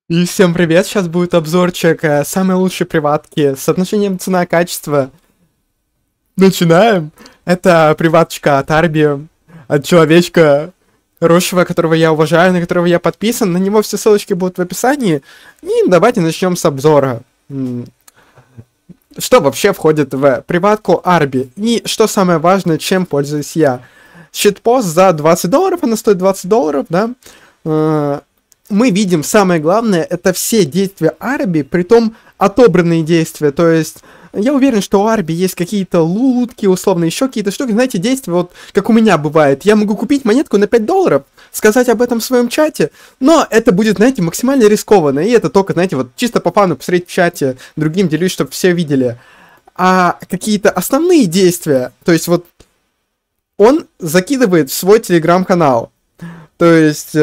И всем привет, сейчас будет обзорчик самой лучшей приватки с соотношением цена-качество. Начинаем. Это приваточка от Арби, от человечка хорошего, которого я уважаю, на которого я подписан. На него все ссылочки будут в описании. И давайте начнем с обзора. Что вообще входит в приватку Арби? И что самое важное, чем пользуюсь я? Щитпост за $20, она стоит $20, да? Мы видим, самое главное, это все действия Арби, притом отобранные действия, то есть я уверен, что у Арби есть какие-то лутки, условно, еще какие-то штуки, знаете, действия, вот как у меня бывает, я могу купить монетку на $5, сказать об этом в своем чате, но это будет, знаете, максимально рискованно, и это только, знаете, вот чисто по фану посмотреть в чате, другим делюсь, чтобы все видели, а какие-то основные действия, то есть вот он закидывает в свой телеграм-канал, то есть...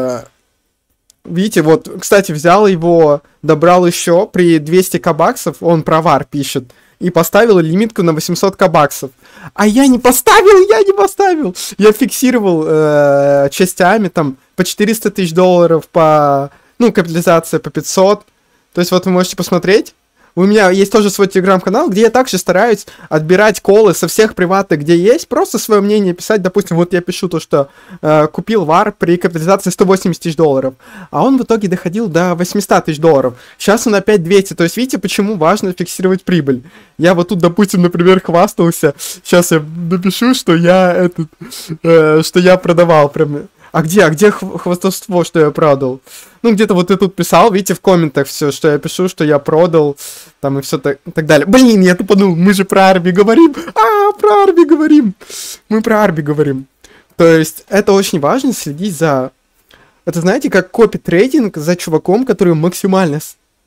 Видите, вот, кстати, взял его, добрал еще при 200 баксов, он про вар пишет, и поставил лимитку на 800 баксов. А я не поставил! Я фиксировал частями, там, по 400 тысяч долларов, по, ну, капитализация по 500. То есть вот вы можете посмотреть. У меня есть тоже свой телеграм-канал, где я также стараюсь отбирать колы со всех приваток, где есть, просто свое мнение писать. Допустим, вот я пишу то, что купил вар при капитализации 180 тысяч долларов, а он в итоге доходил до 800 тысяч долларов. Сейчас он опять 200, то есть видите, почему важно фиксировать прибыль. Я вот тут, допустим, например, хвастался, сейчас я напишу, что я что я продавал прям... А где хвастовство, что я продал? Ну, где-то вот я тут писал, видите, в комментах все, что я пишу, что я продал, там и все так далее. Блин, я тупанул, мы же про Арби говорим. Про Арби говорим. Мы про Арби говорим. То есть, это очень важно, следить за... Это, знаете, как копи-трейдинг за чуваком, который максимально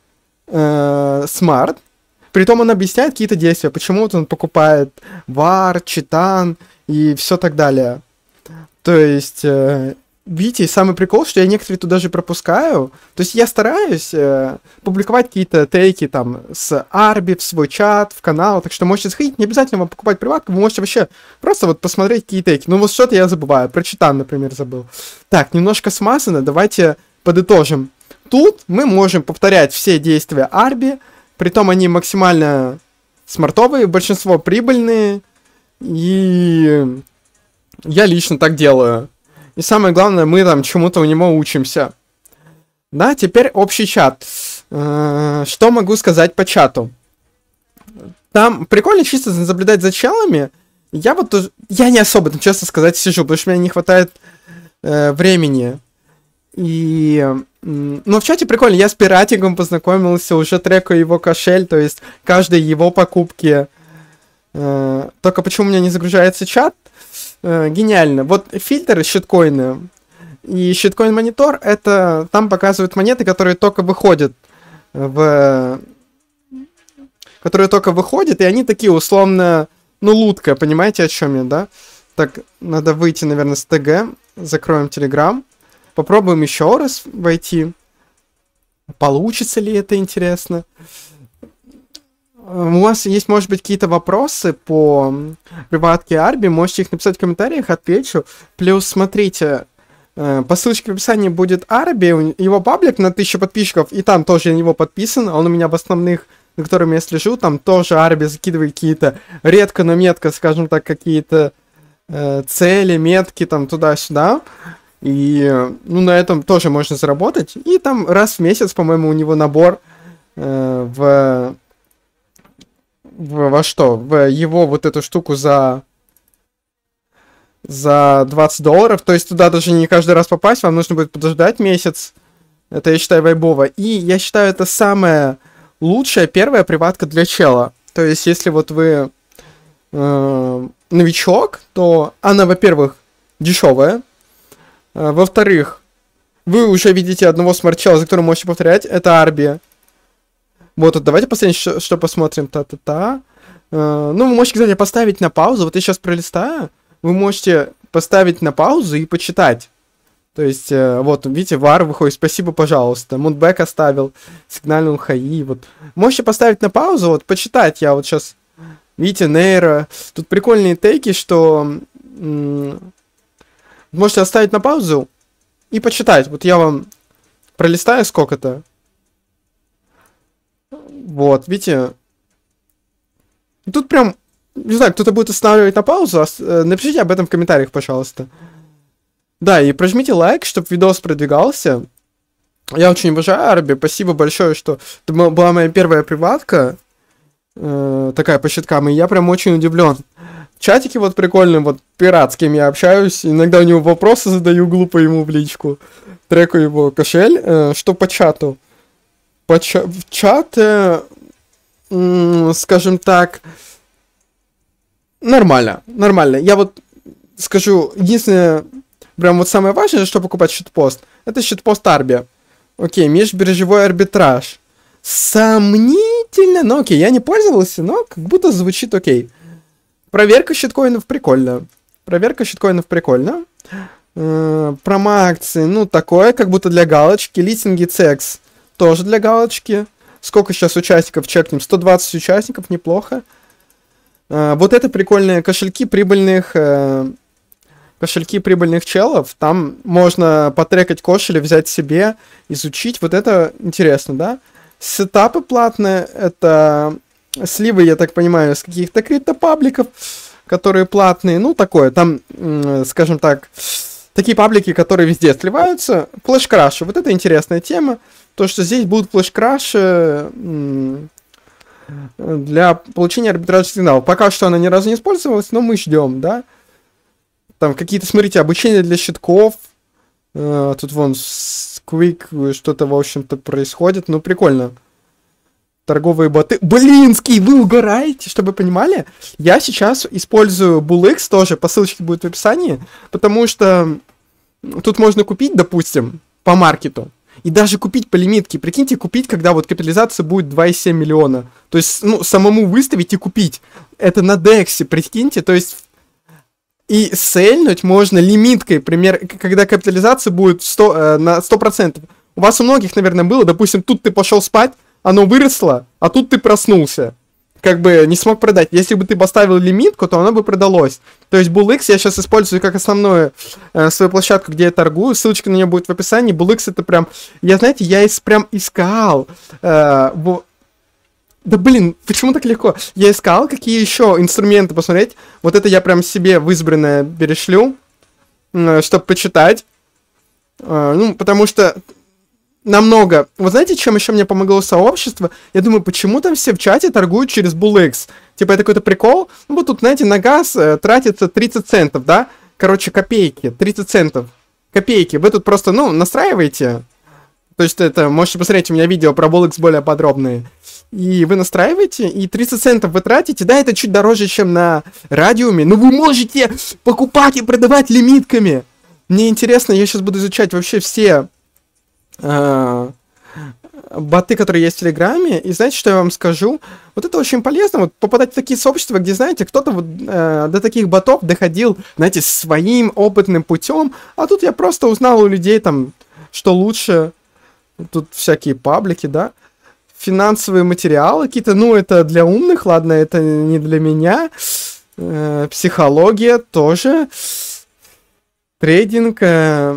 смарт. Притом он объясняет какие-то действия, почему вот он покупает вар, читан и все так далее. То есть, видите, самый прикол, что я некоторые тут даже пропускаю. То есть я стараюсь публиковать какие-то тейки там с Арби в свой чат, в канал. Так что можете сходить, не обязательно вам покупать приватку, вы можете вообще просто вот посмотреть какие тейки. Ну вот что-то я забываю, про читан, например, забыл. Так, немножко смазано, давайте подытожим. Тут мы можем повторять все действия Арби, притом они максимально смартовые, большинство прибыльные, и... Я лично так делаю. И самое главное, мы там чему-то у него учимся. Да, теперь общий чат. Что могу сказать по чату? Там прикольно чисто наблюдать за челами. Я вот тоже... Я не особо, там, честно сказать, сижу, потому что мне не хватает времени. И... Но в чате прикольно. Я с пиратиком познакомился, уже трекаю его кошель, то есть каждой его покупки. Только почему у меня не загружается чат? Гениально. Вот фильтры щиткоины и щиткоин-монитор, это там показывают монеты, которые только выходят которые только выходят, и они такие условно, ну, лутка, понимаете, о чем я, да? Так, надо выйти, наверное, с ТГ, закроем Telegram, попробуем еще раз войти. Получится ли это, интересно? У вас есть, может быть, какие-то вопросы по приватке Арби, можете их написать в комментариях, отвечу. Плюс, смотрите, по ссылочке в описании будет Арби, его паблик на 1000 подписчиков, и там тоже на него подписан, он у меня в основных, за которыми я слежу, там тоже Арби закидывает какие-то редко, но метко, скажем так, какие-то цели, метки, там туда-сюда. И, ну, на этом тоже можно заработать. И там раз в месяц, по-моему, у него набор во его вот эту штуку за $20. То есть туда даже не каждый раз попасть, вам нужно будет подождать месяц. Это, я считаю, вайбово. И я считаю, это самая лучшая первая приватка для чела. То есть, если вот вы новичок, то она, во-первых, дешевая. Во-вторых, вы уже видите одного смарт-чела, за которым можете повторять. Это Арби. Вот, давайте последнее, что посмотрим. Ну, вы можете, кстати, поставить на паузу. Вот я сейчас пролистаю. Вы можете поставить на паузу и почитать. То есть, вот, видите, вар выходит. Спасибо, пожалуйста. Мунбэк оставил. Сигнальный ХАИ. Вот. Можете поставить на паузу, вот, почитать. Я вот сейчас... Видите, нейро. Тут прикольные тейки, что... Можете оставить на паузу и почитать. Вот я вам Пролистаю сколько-то. Вот, видите? Тут прям, не знаю, кто-то будет останавливать на паузу, напишите об этом в комментариях, пожалуйста. Да, и прожмите лайк, чтобы видос продвигался. Я очень уважаю Арби, спасибо большое, что это была моя первая приватка, такая по щиткам, и я прям очень удивлен. Чатики вот прикольные, вот пират, с кем я общаюсь, иногда у него вопросы задаю глупо ему в личку, треку его кошель. Что по чату? В чате, скажем так, нормально. Я вот скажу, единственное, прям вот самое важное, что покупать щитпост, это щитпост Арби. Окей, межбиржевой арбитраж. Сомнительно, но окей, я не пользовался, но как будто звучит окей. Проверка щиткоинов прикольно. Промо-акции, ну такое, как будто для галочки. Листинги CX тоже для галочки. Сколько сейчас участников, чекнем? 120 участников, неплохо. Вот это прикольные кошельки прибыльных челов. Там можно потрекать кошели, взять себе, изучить. Вот это интересно, да? Сетапы платные, это сливы, я так понимаю, с каких-то криптопабликов, которые платные. Ну, такое, там, скажем так, такие паблики, которые везде сливаются. Флеш-краши, вот это интересная тема. То, что здесь будут флеш-краши для получения арбитражных сигналов. Пока что она ни разу не использовалась, но мы ждем, да. Там какие-то, смотрите, обучение для щитков. Тут вон Quick что-то, в общем-то, происходит. Ну, прикольно. Торговые боты. Блинский, вы угораете, чтобы вы понимали? Я сейчас использую BullX тоже, по ссылочке будет в описании, потому что тут можно купить, допустим, по маркету, и даже купить по лимитке. Прикиньте, купить, когда вот капитализация будет 2,7 миллиона. То есть, ну, самому выставить и купить. Это на Дексе, прикиньте, то есть... И сельнуть можно лимиткой, когда капитализация будет на 100%. У вас у многих, наверное, было, допустим, тут ты пошел спать, оно выросло, а тут ты проснулся. Как бы не смог продать. Если бы ты поставил лимитку, то оно бы продалось. То есть BullX я сейчас использую как основную свою площадку, где я торгую. Ссылочка на нее будет в описании. BullX это прям... Я, знаете, прям искал... Да блин, почему так легко? Я искал, какие еще инструменты посмотреть. Вот это я прям себе в избранное перешлю, чтобы почитать. Ну, потому что намного... Вот знаете, чем еще мне помогло сообщество? Я думаю, почему там все в чате торгуют через BullX? Типа, это какой-то прикол? Ну, вот тут, знаете, на газ тратится 30 центов, да? Короче, копейки, 30 центов. Копейки. Вы тут просто, ну, настраиваете. То есть это, можете посмотреть, у меня видео про BullX более подробные. И вы настраиваете, и 30 центов вы тратите. Да, это чуть дороже, чем на радиуме, но вы можете покупать и продавать лимитками. Мне интересно, я сейчас буду изучать вообще все боты, которые есть в Телеграме. И знаете, что я вам скажу? Вот это очень полезно, вот попадать в такие сообщества, где, знаете, кто-то вот, до таких ботов доходил, знаете, своим опытным путем. А тут я просто узнал у людей там, что лучше. Тут всякие паблики, да. Финансовые материалы какие-то, ну, это для умных, ладно, это не для меня. Психология тоже. Трейдинг.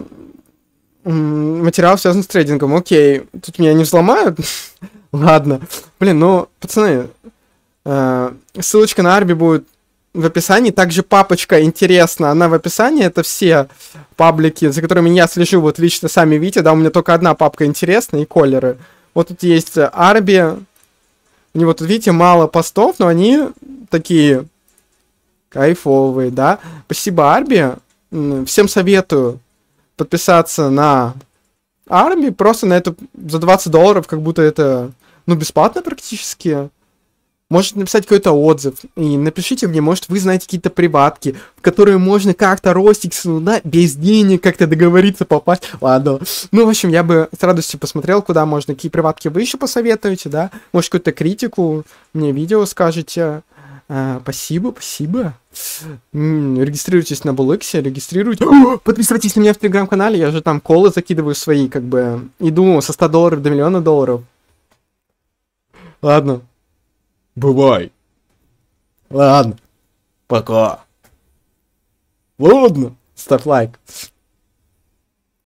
Материал связан с трейдингом. Окей, тут меня не взломают. Ладно. Блин, ну, пацаны, ссылочка на Арби будет в описании. Также папочка интересна, она в описании. Это все паблики, за которыми я слежу. Вот лично сами видите, да, у меня только одна папка интересная и колеры. Вот тут есть Арби. У него тут, видите, мало постов, но они такие кайфовые, да. Спасибо, Арби. Всем советую подписаться на Арби. Просто на это за $20, как будто это, ну, бесплатно практически. Можете написать какой-то отзыв. И напишите мне, может, вы знаете какие-то приватки, в которые можно как-то ростить, да, без денег, как-то договориться, попасть. Ладно. Ну, в общем, я бы с радостью посмотрел, куда можно, какие приватки вы еще посоветуете, да. Может, какую-то критику мне видео скажете. Спасибо. Регистрируйтесь на BullX, регистрируйтесь. Подписывайтесь на меня в Телеграм-канале, я же там колы закидываю свои, как бы. Иду со $100 до $1 миллиона. Ладно. Бывай. Ладно. Пока. Ладно. Ставь лайк.